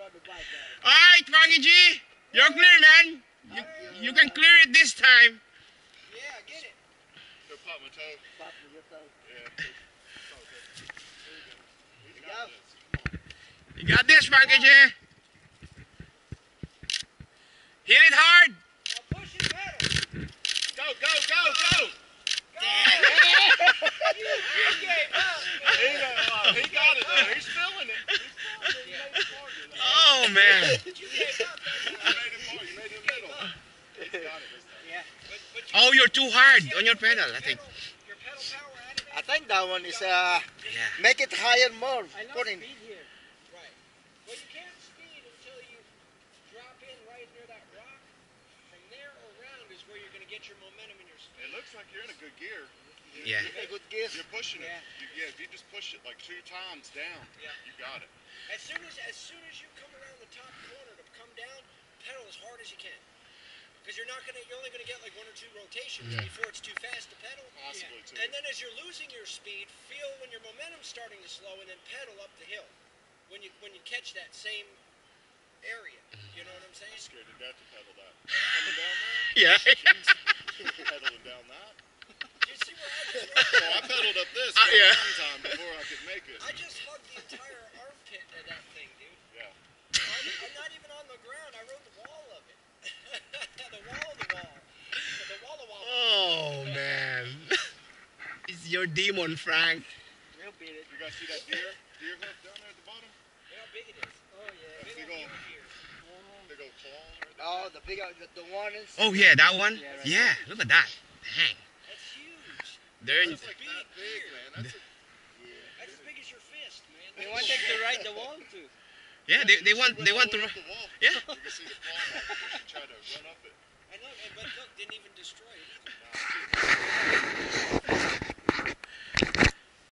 Alright, Frankie G, you're clear, man. You can clear it this time. Yeah, get it. Go pop my toe. Pop your toe. Yeah. You got this, Frankie G. Hit it hard. Now push it pedal. Go, go, go, go! You gave up. He got it though. He's feeling it. Oh, man. You gave up. You made it more. You made it middle. He's got it this time. Yeah. But Oh, you're too hard on your pedal, I think. Your pedal power out of it. I think that one is Yeah. make it higher more. I know Put in. speed here. Right. Well, you can't speed until you drop in right near that rock. From there around is where you're going to get your momentum and your speed. It looks like you're in a good gear. Yeah. A good gear. You're pushing it. Yeah. If you just push it like 2 times down, you got it. As soon as you come around the top corner to come down, pedal as hard as you can. Because you're only gonna get like 1 or 2 rotations before it's too fast to pedal. Possibly too. And then as you're losing your speed, feel when your momentum's starting to slow, and then pedal up the hill. When you catch that same area, you know what I'm saying? Scared to death to pedal that. Coming down that. Yeah. Pedaling down that. You see what I just Well, I pedaled up this yeah. one time before I could make it. I just hugged the entire armpit of that thing, dude. Yeah. I'm not even on the ground. I rode the wall of it. The wall of the wall. The wall of wall. Oh, man. It's your demon, Frank. Real beat it. You guys see that deer hoof down there at the bottom? Look how big it is. Oh yeah. Big old claw right there. Oh, the big, the one is. Oh, yeah, that one? Yeah, right Yeah, look at that. Dang. That's huge. There. That's like that big, man. That's That's as big as your fist, man. They want them to ride the wall too. Yeah, they want to. up the wall. Yeah. You can see the claw mark. You should try to run up it. I know, but look, didn't even destroy it either.